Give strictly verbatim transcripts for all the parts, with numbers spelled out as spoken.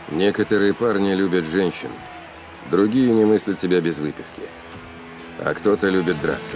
Некоторые парни любят женщин, другие не мыслят себя без выпивки, а кто-то любит драться.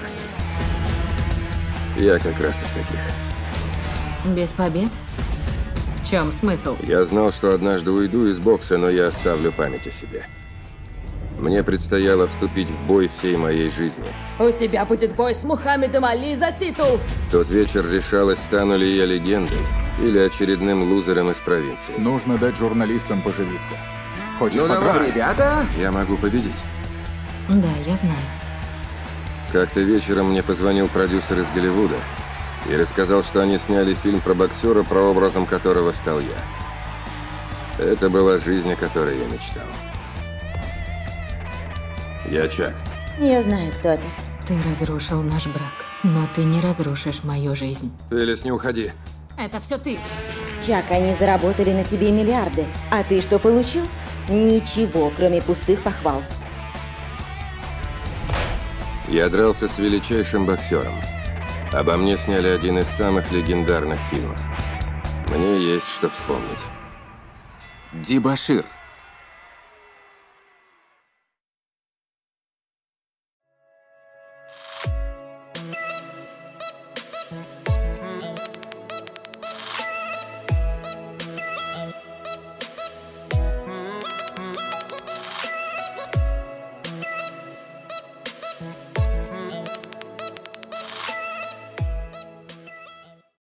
Я как раз из таких. Без побед? В чем смысл? Я знал, что однажды уйду из бокса, но я оставлю память о себе. Мне предстояло вступить в бой всей моей жизни. У тебя будет бой с Мухаммедом Али за титул! В тот вечер решалось, стану ли я легендой или очередным лузером из провинции. Нужно дать журналистам поживиться. Хочешь Ну подраться? давай, Ребята, я могу победить. Да, я знаю. Как-то вечером мне позвонил продюсер из Голливуда и рассказал, что они сняли фильм про боксера, прообразом которого стал я. Это была жизнь, о которой я мечтал. Я Чак. Я знаю, кто ты. Ты разрушил наш брак, но ты не разрушишь мою жизнь. Фелис, не уходи. Это все ты. Чак, они заработали на тебе миллиарды. А ты что получил? Ничего, кроме пустых похвал. Я дрался с величайшим боксером. Обо мне сняли один из самых легендарных фильмов. Мне есть что вспомнить. Дебошир.